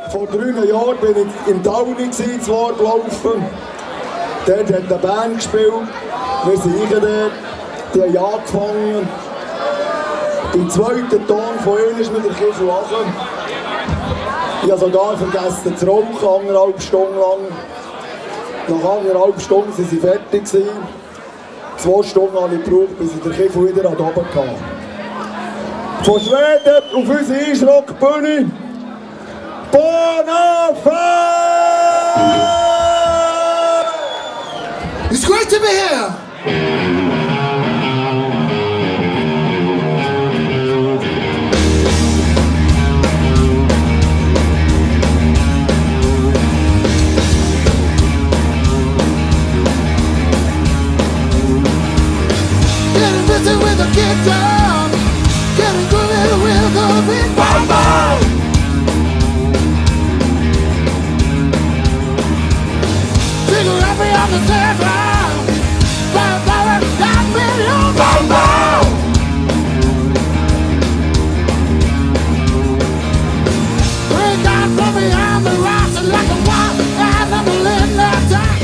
Vor 3 Jahren bin ich in Tauni zu Wort laufen. Dort hat eine Band gespielt. Wir sind dort. Die haben angefangen. Im zweiten Ton von ihnen ist mir der Kiffel lachen. Ich habe sogar vergessen zu rauchen, 1,5 Stunden lang. Nach 1,5 Stunden waren sie fertig. 2 Stunden habe ich gebraucht, bis ich den Kiffel wieder oben kam. Von Schweden auf unsere Eisrockbühne. Bonafide! It's great to be here! Getting busy with the guitar, getting groovy with the big bang. Figure out me on the table, bang, got me on bang. Break out from behind the rocks and like a wild animal in the dark.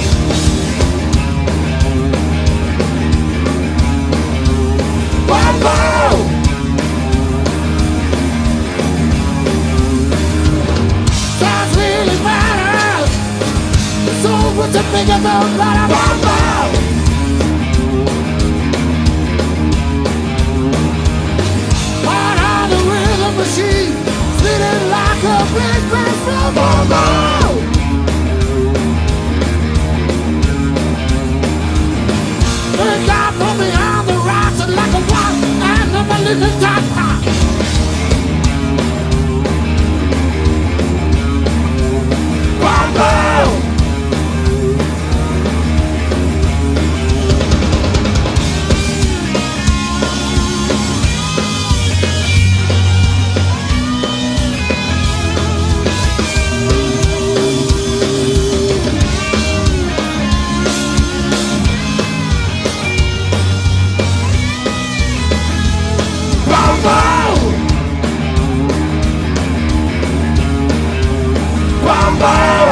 Bang, sounds really matters. So what's a big amount of bang? Heart on the rhythm machine, spinning like a big bass drum. Bang! Break out from behind the rocks and like a wild animal in the dark. Bang, bang! Bang!